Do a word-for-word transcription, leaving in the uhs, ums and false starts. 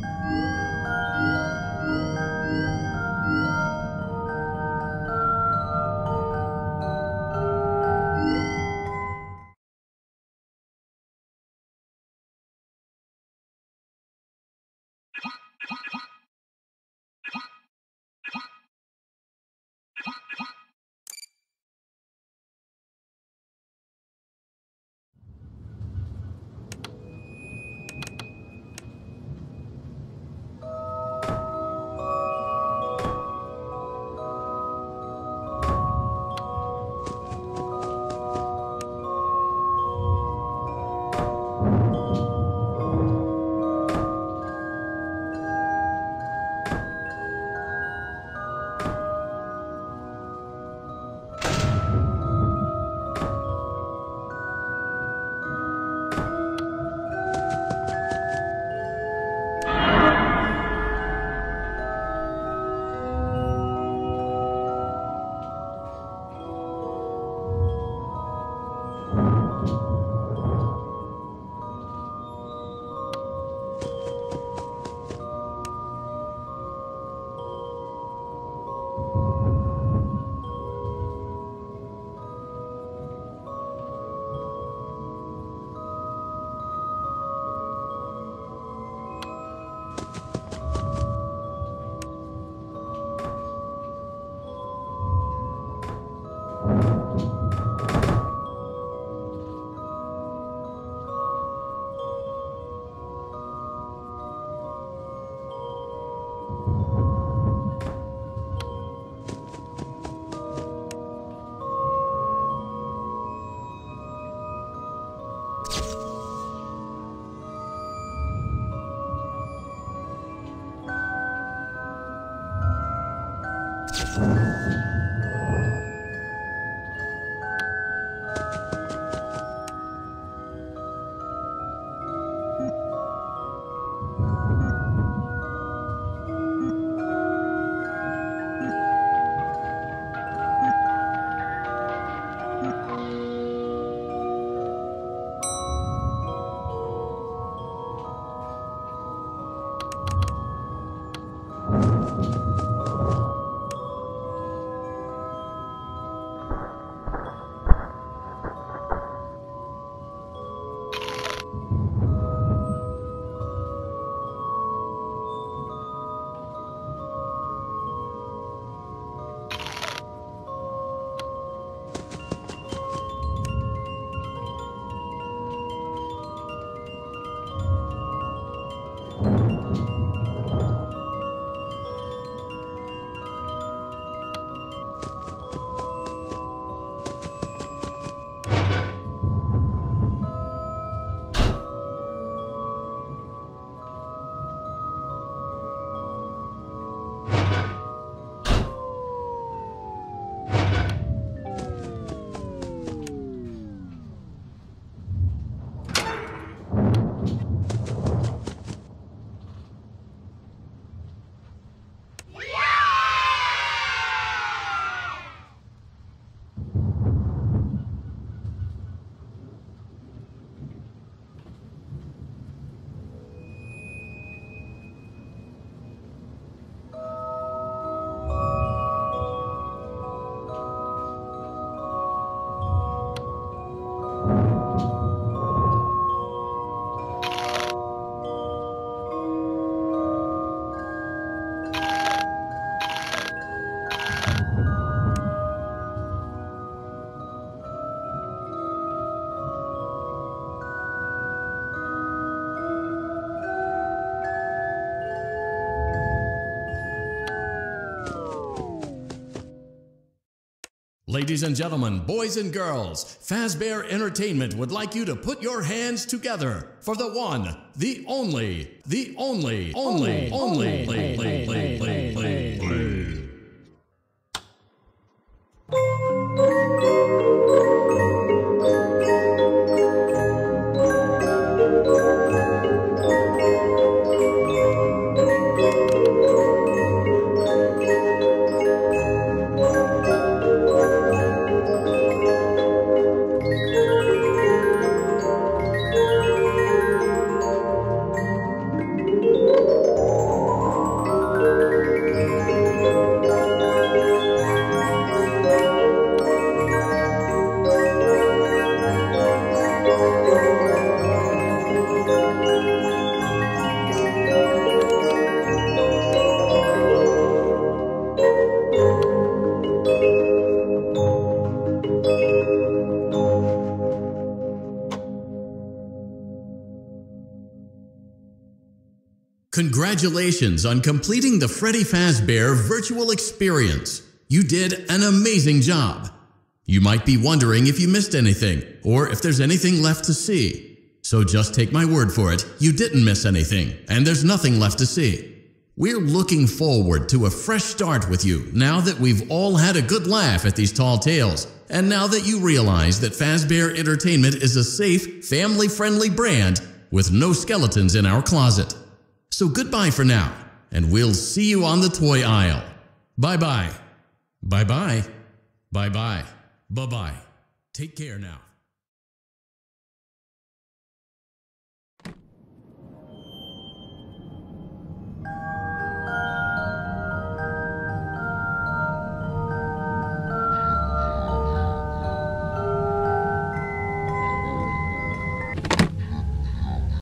Ladies and gentlemen, boys and girls, Fazbear Entertainment would like you to put your hands together for the one, the only, the only, only, only, play, play, play, play, play, play. You Congratulations on completing the Freddy Fazbear virtual experience. You did an amazing job. You might be wondering if you missed anything or if there's anything left to see. So just take my word for it, you didn't miss anything and there's nothing left to see. We're looking forward to a fresh start with you now that we've all had a good laugh at these tall tales and now that you realize that Fazbear Entertainment is a safe, family-friendly brand with no skeletons in our closet. So goodbye for now, and we'll see you on the toy aisle. Bye-bye. Bye-bye. Bye-bye. Bye-bye. Take care now.